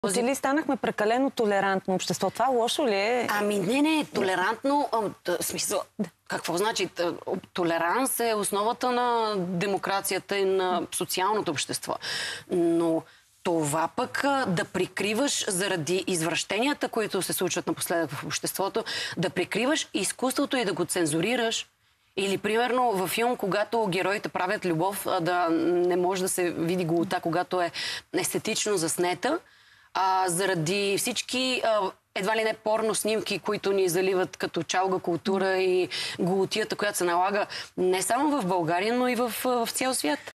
Или станахме прекалено толерантно общество? Това лошо ли е? Ами не, толерантно, смисъл, какво значи? Толеранс е основата на демокрацията и на социалното общество. Но това пък да прикриваш заради извращенията, които се случват напоследък в обществото, да прикриваш изкуството и да го цензурираш, или, примерно, във филм, когато героите правят любов, да не може да се види голота, когато е естетично заснета, заради всички едва ли не порно снимки, които ни заливат като чалга култура и голотията, която се налага не само в България, но и в цял свят.